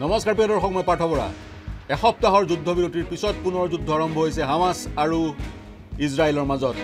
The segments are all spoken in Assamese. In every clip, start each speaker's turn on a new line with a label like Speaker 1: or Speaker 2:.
Speaker 1: নমস্কাৰ প্ৰিয় দৰ্শক মই পাঠবৰা এসপ্তাহৰ যুদ্ধবিৰতিৰ পিছত পুনৰ যুদ্ধ আৰম্ভ হৈছে হামাস আৰু ইজৰাইলৰ মাজত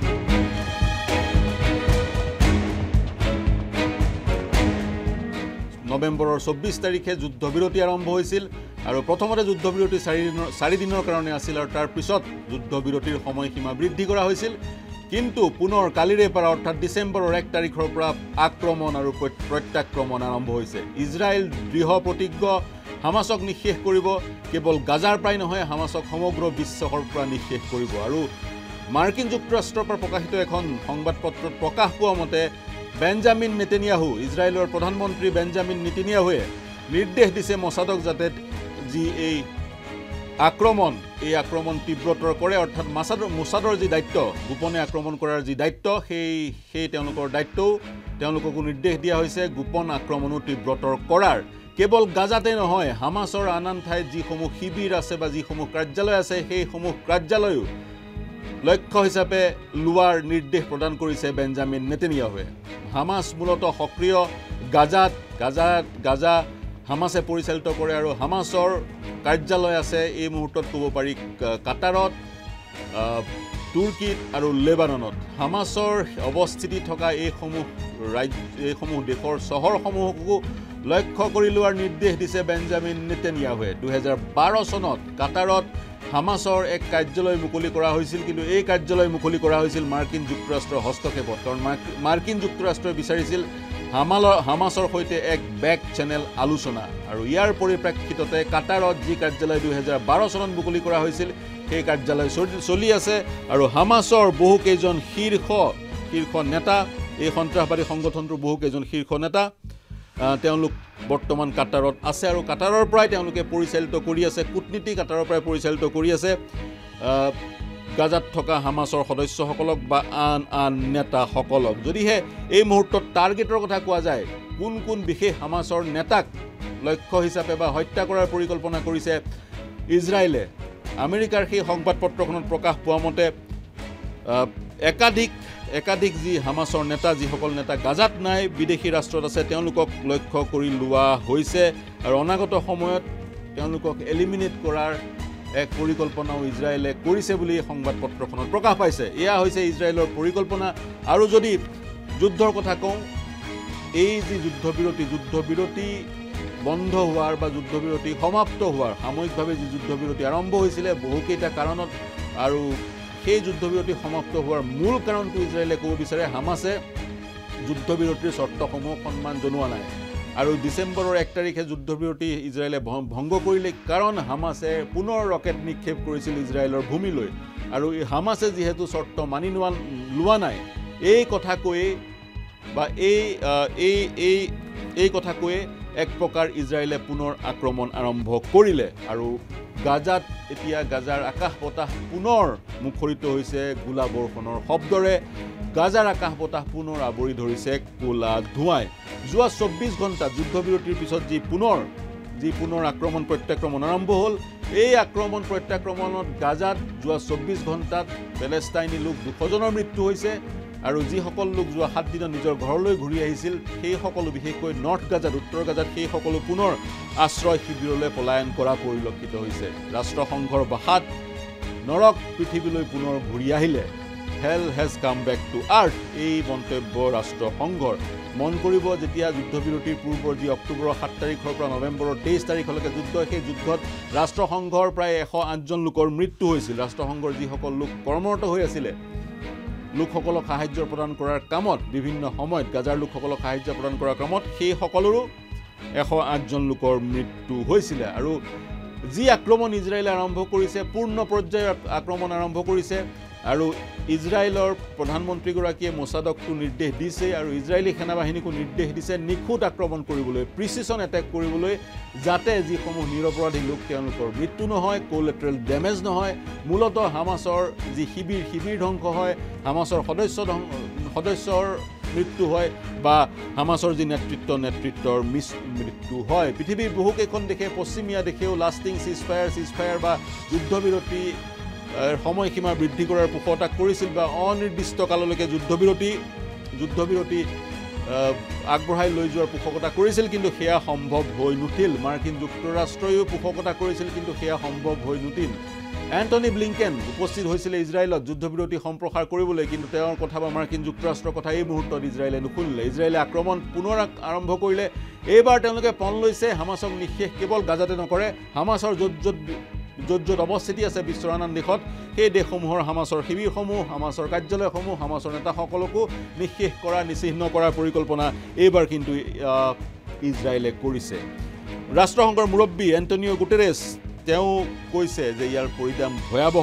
Speaker 1: নৱেম্বৰৰ 24 তাৰিখে যুদ্ধবিৰতি আৰম্ভ হৈছিল আৰু প্ৰথমতে যুদ্ধবিৰতি 4 দিনৰ কাৰণে আছিল আৰু তাৰ পিছত যুদ্ধবিৰতিৰ সময়সীমা বৃদ্ধি কৰা হৈছিল কিন্তু পুনৰ কালিৰে পৰা অৰ্থাৎ ডিসেম্বৰৰ 1 তাৰিখৰ পৰা আক্ৰমণ আৰু প্ৰত্যাক্ৰমণ আৰম্ভ হৈছে ইজৰাইল দৃঢ় প্ৰতিজ্ঞ হামাসক নিঃশেষ কৰিব কেৱল গাজাৰ প্ৰায় নহয় হামাসক সমগ্ৰ বিশ্বৰ পৰা নিঃশেষ কৰিব আৰু মাৰ্কিন যুক্তৰাষ্ট্ৰৰ পৰা প্ৰকাশিত এখন সংবাদপত্ৰত প্ৰকাশ পোৱা মতে বেঞ্জামিন নেতানিয়াহু ইজৰাইলৰ প্ৰধানমন্ত্ৰী বেঞ্জামিন নেতানিয়াহুৱে নিৰ্দেশ দিছে মোছাদক যাতে যি এই আক্ৰমণ তীব্ৰতৰ কৰে অৰ্থাৎ মোছাদৰ যি দায়িত্ব গোপনে আক্ৰমণ কৰাৰ যি দায়িত্ব সেই তেওঁলোকৰ দায়িত্বও তেওঁলোককো নিৰ্দেশ দিয়া হৈছে গোপন আক্ৰমণো তীব্ৰতৰ কৰাৰ কেৱল গাজাতে নহয় হামাসৰ আন ঠাইত যিসমূহ শিবিৰ আছে বা যিসমূহ কাৰ্যালয় আছে সেইসমূহ কাৰ্যালয়ও লক্ষ্য হিচাপে লোৱাৰ নিৰ্দেশ প্ৰদান কৰিছে বেঞ্জামিন নেতানিয়াহুৱে হামাস মূলত সক্ৰিয় গাজা হামাসে পৰিচালিত কৰে আৰু হামাসৰ কাৰ্যালয় আছে এই মুহূৰ্তত ক'ব পাৰি কাটাৰত তুৰ্কীত আৰু লেবাননত হামাসৰ অৱস্থিতি থকা এইসমূহ দেশৰ চহৰসমূহকো লক্ষ্য কৰি লোৱাৰ নিৰ্দেশ দিছে বেঞ্জামিন নেতানিয়াহুৱে 2012 চনত কাটাৰত হামাসৰ এক কাৰ্যালয় মুকলি কৰা হৈছিল কিন্তু এই কাৰ্যালয় মুকলি কৰা হৈছিল মাৰ্কিন যুক্তৰাষ্ট্ৰৰ হস্তক্ষেপত কাৰণ মাৰ্কিন যুক্তৰাষ্ট্ৰই বিচাৰিছিল হামাসৰ সৈতে এক বেক চেনেল আলোচনা আৰু ইয়াৰ পৰিপ্ৰেক্ষিততে কাটাৰত যি কাৰ্যালয় 2012 চনত মুকলি কৰা হৈছিল সেই কাৰ্যালয় চলি আছে আৰু হামাসৰ বহু কেইজন শীৰ্ষ নেতা এই সন্ত্ৰাসবাদী সংগঠনটোৰ বহু কেইজন শীৰ্ষ নেতা তেওঁলোক বৰ্তমান কাটাৰত আছে আৰু কাটাৰৰ পৰাই তেওঁলোকে পৰিচালিত কৰি আছে কূটনীতি কাটাৰৰ পৰাই পৰিচালিত কৰি আছে গাজাত থকা হামাসৰ সদস্যসকলক বা আন নেতাসকলক যদিহে এই মুহূৰ্তত টাৰ্গেটৰ কথা কোৱা যায় কোন বিশেষ হামাসৰ নেতাক লক্ষ্য হিচাপে বা হত্যা কৰাৰ পৰিকল্পনা কৰিছে ইজৰাইলে আমেৰিকাৰ সেই সংবাদপত্ৰখনত প্ৰকাশ পোৱা মতে একাধিক যি হামাসৰ নেতা যিসকল নেতা গাজাত নাই বিদেশী ৰাষ্ট্ৰত আছে তেওঁলোকক লক্ষ্য কৰি লোৱা হৈছে আৰু অনাগত সময়ত তেওঁলোকক এলিমিনেট কৰাৰ এক পৰিকল্পনাও ইজৰাইলে কৰিছে বুলি সংবাদপত্ৰখনত প্ৰকাশ পাইছে এয়া হৈছে ইজৰাইলৰ পৰিকল্পনা আৰু যদি যুদ্ধৰ কথা কওঁ এই যি যুদ্ধবিৰতি বন্ধ হোৱাৰ বা যুদ্ধবিৰতি সমাপ্ত হোৱাৰ সাময়িকভাৱে যি যুদ্ধবিৰতি আৰম্ভ হৈছিলে বহুকেইটা কাৰণত আৰু সেই যুদ্ধবিৰতি সমাপ্ত হোৱাৰ মূল কাৰণটো ইজৰাইলে ক'ব বিচাৰে হামাসে যুদ্ধবিৰতিৰ চৰ্তসমূহ সন্মান জনোৱা নাই আৰু ডিসেম্বৰৰ 1 তাৰিখে যুদ্ধবিৰতি ইজৰাইলে ভংগ কৰিলে কাৰণ হামাসে পুনৰ ৰকেট নিক্ষেপ কৰিছিল ইজৰাইলৰ ভূমিলৈ আৰু হামাসে যিহেতু চৰ্ত মানি লোৱা নাই এই কথা কৈয়ে বা এই কথা কৈয়ে এক প্ৰকাৰ ইজৰাইলে পুনৰ আক্ৰমণ আৰম্ভ কৰিলে আৰু গাজাত এতিয়া গাজাৰ আকাশ বতাহ পুনৰ মুখৰিত হৈছে গোলা বৰ্ষণৰ শব্দৰে গাজাৰ আকাশ বতাহ পুনৰ আৱৰি ধৰিছে কোলা ধুৱাই যোৱা 24 ঘণ্টা যুদ্ধবিৰতিৰ পিছত যি পুনৰ আক্ৰমণ প্ৰত্যাক্ৰমণ আৰম্ভ হ'ল এই আক্ৰমণ প্ৰত্যাক্ৰমণত গাজাত যোৱা 24 ঘণ্টাত পেলেষ্টাইনী লোক 200 জনৰ মৃত্যু হৈছে আৰু যিসকল লোক যোৱা 7 দিনত নিজৰ ঘৰলৈ ঘূৰি আহিছিল সেই সকলো বিশেষকৈ নৰ্থ গাজাত উত্তৰ গাজাত সেই সকলো পুনৰ আশ্ৰয় শিবিৰলৈ পলায়ন কৰা পৰিলক্ষিত হৈছে ৰাষ্ট্ৰসংঘৰ ভাষাত নৰক পৃথিৱীলৈ পুনৰ ঘূৰি আহিলে hell has come back to earth এই মন্তব্য ৰাষ্ট্ৰসংঘৰ মন কৰিব যেতিয়া যুদ্ধবিৰতিৰ পূৰ্বৰ যি অক্টোবৰৰ 7 তাৰিখৰ পৰা নৱেম্বৰৰ 23 তাৰিখলৈকে যুদ্ধ সেই যুদ্ধত ৰাষ্ট্ৰসংঘৰ প্ৰায় 108 জন লোকৰ মৃত্যু হৈছিল ৰাষ্ট্ৰসংঘৰ যিসকল লোক কৰ্মৰত হৈ আছিলে লোকসকলক সাহায্য প্ৰদান কৰাৰ কামত বিভিন্ন সময়ত গাজাৰ লোকসকলক সাহায্য প্ৰদান কৰাৰ কামত সেই সকলৰো 108 জন লোকৰ মৃত্যু হৈছিল আৰু যি আক্ৰমণ ইজৰাইলে আৰম্ভ কৰিছে পূৰ্ণ পৰ্যায়ৰ আক্ৰমণ আৰম্ভ কৰিছে আৰু ইজৰাইলৰ প্ৰধানমন্ত্ৰীগৰাকীয়ে মোছাদকটো নিৰ্দেশ দিছে আৰু ইজৰাইলী সেনাবাহিনীকো নিৰ্দেশ দিছে নিখুঁত আক্ৰমণ কৰিবলৈ প্ৰিচিছন এটেক কৰিবলৈ যাতে যিসমূহ নিৰপৰাধী লোক তেওঁলোকৰ মৃত্যু নহয় কোলেটাৰেল ডেমেজ নহয় মূলত হামাসৰ যি শিবিৰ ধ্বংস হয় হামাসৰ সদস্যৰ মৃত্যু হয় বা হামাসৰ যি নেতৃত্বৰ মৃত্যু হয় পৃথিৱীৰ বহুকেইখন দেশে পশ্চিমীয়া দেশেও লাষ্টিং ceasefire বা যুদ্ধবিৰতি সময়সীমা বৃদ্ধি কৰাৰ পোষকতা কৰিছিল বা অনিৰ্দিষ্ট কাললৈকে যুদ্ধবিৰতি আগবঢ়াই লৈ যোৱাৰ পোষকতা কৰিছিল কিন্তু সেয়া সম্ভৱ হৈ নুঠিল মাৰ্কিন যুক্তৰাষ্ট্ৰয়ো পোষকতা কৰিছিল কিন্তু সেয়া সম্ভৱ হৈ নুঠিল এন্টনি ব্লিংকেন উপস্থিত হৈছিল ইজৰাইলত যুদ্ধবিৰতি সম্প্ৰসাৰ কৰিবলৈ কিন্তু তেওঁৰ কথা বা মাৰ্কিন যুক্তৰাষ্ট্ৰৰ কথা এই মুহূৰ্তত ইজৰাইলে নুশুনিলে ইজৰাইলে আক্ৰমণ পুনৰ আৰম্ভ কৰিলে এইবাৰ তেওঁলোকে পণ লৈছে হামাছক নিঃশেষ কেৱল গাজাতে নকৰে হামাছৰ য'ত অৱস্থিতি আছে বিশ্বৰ আন দেশত সেই দেশসমূহৰ হামাছৰ শিবিৰসমূহ হামাছৰ কাৰ্যালয়সমূহ হামাছৰ নেতাসকলকো নিঃশেষ কৰা নিচিহ্ন কৰাৰ পৰিকল্পনা এইবাৰ কিন্তু ইজৰাইলে কৰিছে ৰাষ্ট্ৰসংঘৰ মুৰব্বী এন্টনিও গুটেৰেছ তেওঁ কৈছে যে ইয়াৰ পৰিণাম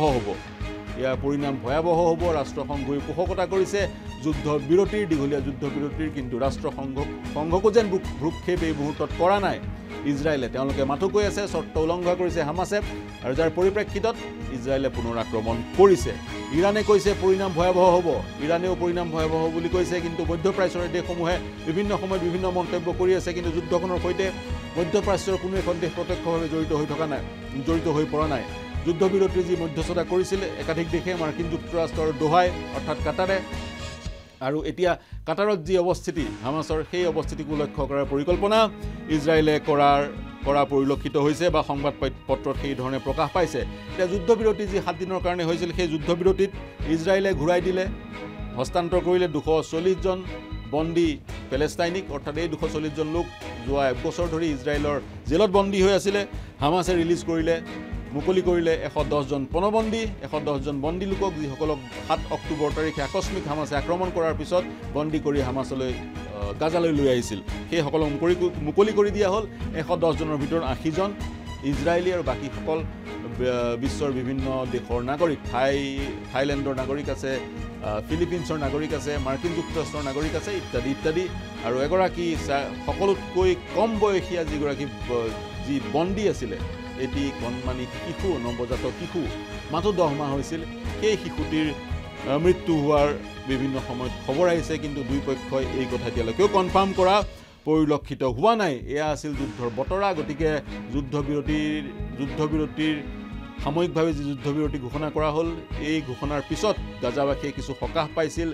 Speaker 1: ভয়াৱহ হ'ব ৰাষ্ট্ৰসংঘই পোষকতা কৰিছে যুদ্ধবিৰতিৰ দীঘলীয়া যুদ্ধবিৰতিৰ কিন্তু ৰাষ্ট্ৰসংঘকো যেন ভ্ৰূক্ষেপ এই মুহূৰ্তত কৰা নাই ইজৰাইলে তেওঁলোকে মাথো কৈ আছে চৰ্ত উলংঘা কৰিছে হামাছে আৰু যাৰ পৰিপ্ৰেক্ষিতত ইজৰাইলে পুনৰ আক্ৰমণ কৰিছে ইৰাণে কৈছে পৰিণাম ভয়াৱহ হ'ব ইৰাণেও পৰিণাম ভয়াৱহ বুলি কৈছে কিন্তু মধ্যপ্ৰাচ্যৰ দেশসমূহে বিভিন্ন সময়ত বিভিন্ন মন্তব্য কৰি আছে কিন্তু যুদ্ধখনৰ সৈতে মধ্যপ্ৰাচ্যৰ কোনো এখন দেশ প্ৰত্যক্ষভাৱে জড়িত হৈ পৰা নাই যুদ্ধবিৰতিৰ যি মধ্যস্থতা কৰিছিল একাধিক দেশে মাৰ্কিন যুক্তৰাষ্ট্ৰৰ দোহাই অৰ্থাৎ কাটাৰে আৰু এতিয়া কাটাৰত যি অৱস্থিতি হামাছৰ সেই অৱস্থিতিকো লক্ষ্য কৰাৰ পৰিকল্পনা ইজৰাইলে কৰা পৰিলক্ষিত হৈছে বা সংবাদ পত্ৰত সেই ধৰণে প্ৰকাশ পাইছে এতিয়া যুদ্ধবিৰতি যি 7 দিনৰ কাৰণে হৈছিল সেই যুদ্ধবিৰতিত ইজৰাইলে ঘূৰাই দিলে হস্তান্তৰ কৰিলে 240 জন বন্দী পেলেষ্টাইনিক অৰ্থাৎ এই 240 জন লোক যোৱা 1 বছৰ ধৰি ইজৰাইলৰ জেলত বন্দী হৈ আছিলে হামাছে ৰিলিজ কৰিলে মুকলি কৰিলে 110 জন পণবন্দী 110 জন বন্দী লোকক যিসকলক 7 অক্টোবৰ তাৰিখে আকস্মিক হামাছে আক্ৰমণ কৰাৰ পিছত বন্দী কৰি হামাছলৈ গাজালৈ লৈ আহিছিল সেই সকলক মুকলি কৰি দিয়া হ'ল 110 জনৰ ভিতৰত 80 জন ইজৰাইলী আৰু বাকীসকল বিশ্বৰ বিভিন্ন দেশৰ নাগৰিক থাইলেণ্ডৰ নাগৰিক আছে ফিলিপিনছৰ নাগৰিক আছে মাৰ্কিন যুক্তৰাষ্ট্ৰৰ নাগৰিক আছে ইত্যাদি ইত্যাদি আৰু এগৰাকী সকলোতকৈ কম বয়সীয়া যি বন্দী আছিলে এটি কণমানি শিশু নৱজাতক শিশু মাত্ৰ 10 মাহ হৈছিল সেই শিশুটিৰ মৃত্যু হোৱাৰ বিভিন্ন সময়ত খবৰ আহিছে কিন্তু দুই পক্ষই এই কথা এতিয়ালৈকেও কনফাৰ্ম কৰা পৰিলক্ষিত হোৱা নাই এয়া আছিল যুদ্ধৰ বতৰা গতিকে যুদ্ধবিৰতিৰ সাময়িকভাৱে যি যুদ্ধবিৰতি ঘোষণা কৰা হ'ল এই ঘোষণাৰ পিছত গাজাবাসীয়ে কিছু সকাহ পাইছিল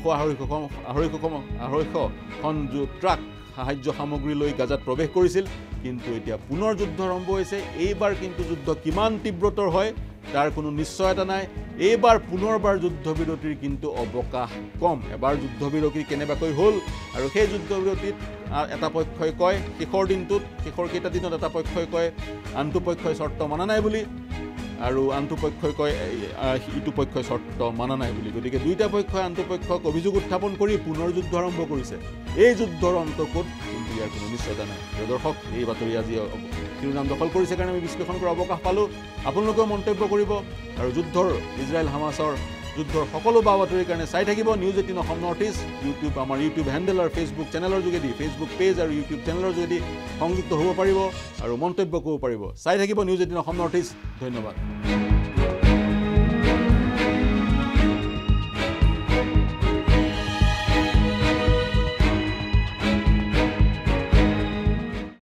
Speaker 1: 200-250খন ট্ৰাক সাহায্য সামগ্ৰী লৈ গাজাত প্ৰৱেশ কৰিছিল কিন্তু এতিয়া পুনৰ যুদ্ধ আৰম্ভ হৈছে এইবাৰ কিন্তু যুদ্ধ কিমান তীব্ৰতৰ হয় তাৰ কোনো নিশ্চয়তা নাই এইবাৰ পুনৰবাৰ যুদ্ধবিৰতিৰ কিন্তু অৱকাশ কম এবাৰ যুদ্ধবিৰতি কেনেবাকৈ হ'ল আৰু সেই যুদ্ধবিৰতিত এটা পক্ষই কয় শেষৰ কেইটা দিনত এটা পক্ষই কয় আনটো পক্ষই চৰ্ত মানা নাই বুলি আৰু আনটো পক্ষই কয় ইটো পক্ষই চৰ্ত মানা নাই বুলি গতিকে দুইটা পক্ষই আনটো পক্ষক অভিযোগ উত্থাপন কৰি পুনৰ যুদ্ধ আৰম্ভ কৰিছে এই যুদ্ধৰ অন্ত ক'ত কিন্তু ইয়াৰ কোনো নিশ্চয়তা নাই দৰ্শক এই বাতৰি আজি শিৰোনাম দখল কৰিছে কাৰণে আমি বিশ্লেষণ কৰাৰ অৱকাশ পালোঁ আপোনালোকেও মন্তব্য কৰিব আৰু ইজৰাইল হামাছৰ যুদ্ধৰ সকলো বাতৰিৰ কাৰণে চাই থাকিব News18 অসম নৰ্থ ইষ্ট আমাৰ ইউটিউব হেণ্ডেল আৰু ফেচবুক চেনেলৰ যোগেদি ফেচবুক পেজ আৰু ইউটিউব চেনেলৰ যোগেদি সংযুক্ত হ'ব পাৰিব আৰু মন্তব্য কৰিব পাৰিব চাই থাকিব News18 অসম নৰ্থ ইষ্ট ধন্যবাদ